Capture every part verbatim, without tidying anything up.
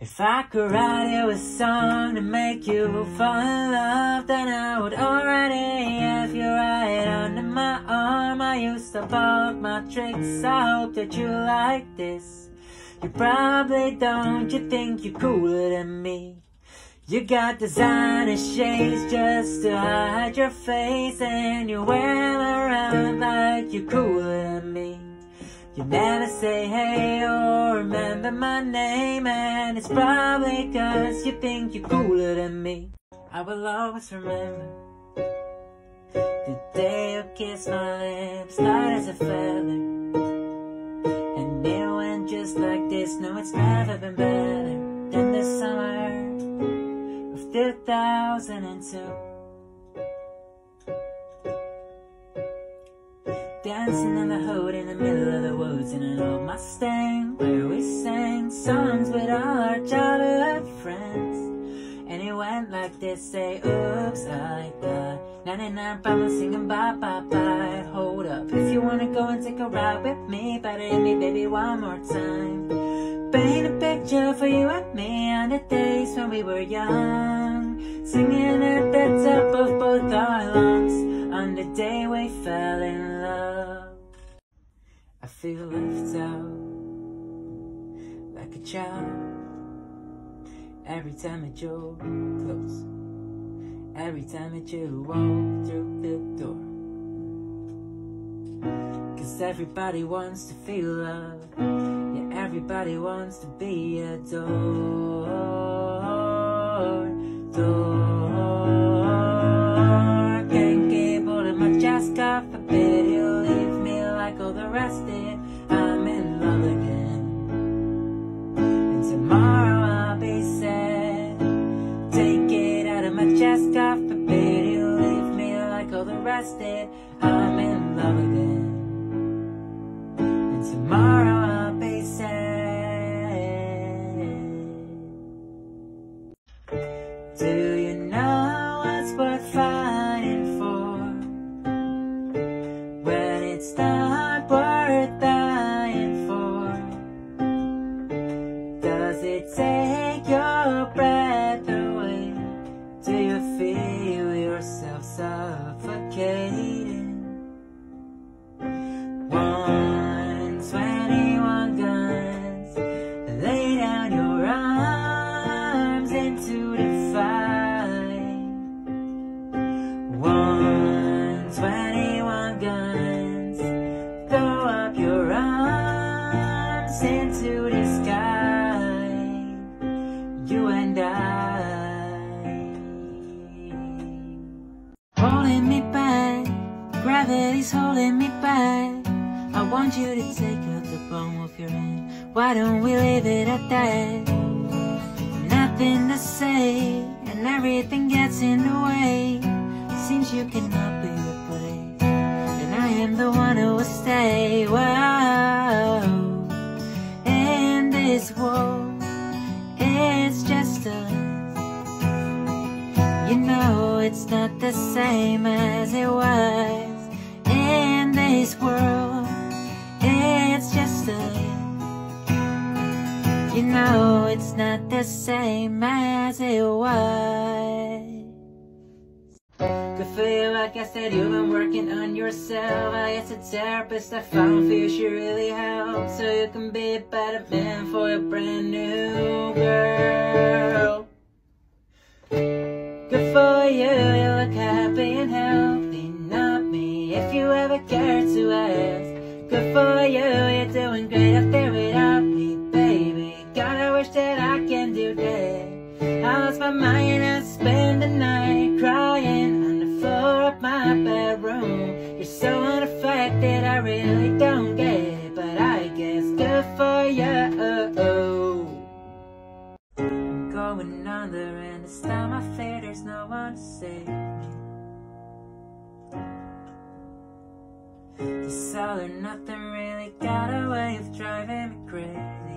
If I could write you a song to make you fall in love, then I would already have you right under my arm. I used to bulk my tricks, I hope that you like this. You probably don't, you think you're cooler than me. You got designer shades just to hide your face, and you wear them around like you're cooler than me. You never say hey or remember my name, and it's probably cause you think you're cooler than me. I will always remember the day you kissed my lips, light as a feather, and it went just like this. No, it's never been better than the summer of two thousand two. Dancing on the hood in the middle of the woods in an old Mustang, where we sang songs with all our childhood friends. And it went like this, say oops, I got ninety-nine problems singing bye bye bye. Hold up, if you wanna go and take a ride with me, better hit me baby one more time. Paint a picture for you and me on the days when we were young, singing at the top of both our lungs on the day we fell in love. I feel left out like a child every time that you're close, every time that you walk through the door. Cause everybody wants to feel love, yeah, everybody wants to be adored. Door. Can't keep holding my chest, God forbid you'll leave me like all the rest did. I'm in love again, and tomorrow I'll be sad. Take it out of my chest, God forbid you'll leave me like all the rest did. I'm in love again, and tomorrow I'll be sad. Do you know what's worth fighting for when it's not worth dying for? Does it take your breath away? Do you feel yourself suffocating? one twenty-one guns, lay down your arms into the fight. one twenty-one guns, throw up your arms into the sky. You and I, holding me back, gravity's holding me back. I want you to take out the palm of your hand. Why don't we leave it at that? Nothing to say, and everything gets in the way. Seems you cannot be replaced, and I am the one who will stay. Whoa, in this world, it's just us. You know it's not the same as it was. In this world, it's just us. You know it's not the same as it was. Good for you, I guess that you've been working on yourself. I guess a therapist I found for you should really help, so you can be a better man for a brand new girl. Good for you, you look happy and healthy. Not me, if you ever cared to ask. Good for you, you're doing great up there without me, baby. God, I wish that I can do that. I lost my mind and spend the night crying on the floor of my bedroom. You're so unaffected, I really don't get it, but I guess good for you. I'm going under, and this time I fear there's no one to save me. This all or nothing really got a way of driving me crazy.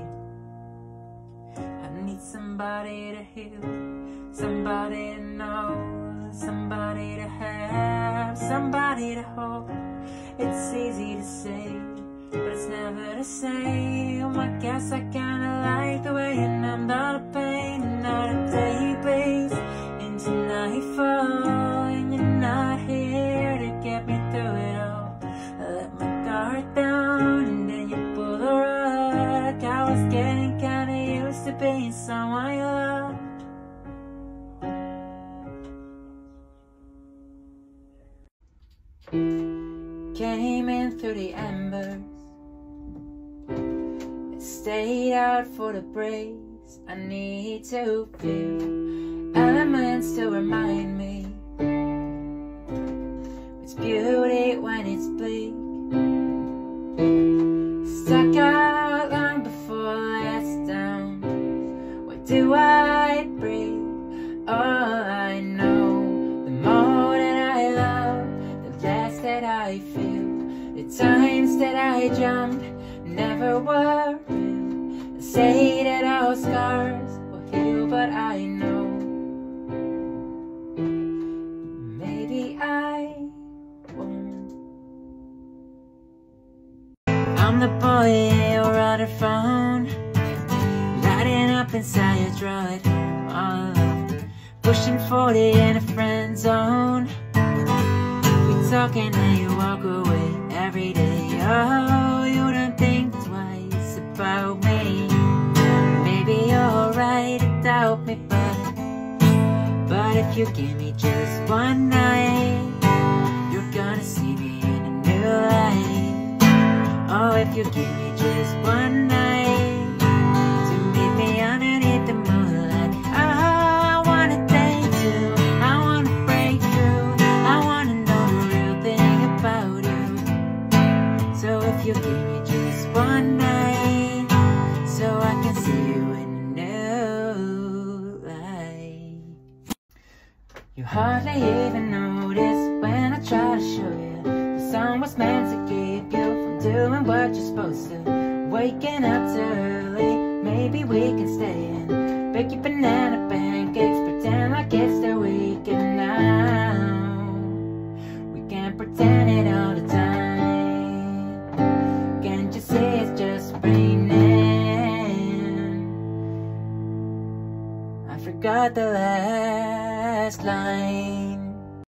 I need somebody to heal, somebody to know, somebody to have, somebody to hold. It's easy to say, but it's never the same. I guess I kinda like the way you numbed all the pain. to being someone you love. Came in through the embers, stayed out for the breeze. I need to feel elements to remind me it's beauty when it's bleak. Stuck out long before last down. Why do I breathe? All I know, the more that I love, the less that I feel. The times that I jumped never were real. Say that our scars will heal, but I know maybe I won't. I'm the boy you're on the phone, lighting up inside your drawer at home all alone, pushing forty in a friend zone. We talking and you walk away every day. Oh, you don't think twice about me. Maybe you're right to doubt me, but But if you give me just one night, you're gonna see me in a new light. Oh, if you give me just one night to meet me underneath the moonlight. Oh, I wanna date you, I wanna break through, I wanna know the real thing about you. So if you give me just one night, so I can see you in a new light. You hardly even notice when I try to show you the song was meant to keep you from doing what you're supposed to. Waking up too early, maybe we can stay in. Bake your banana pancakes, pretend like it's the weekend now. We can't pretend it all the time. Can't you see it's just raining? I forgot the last line.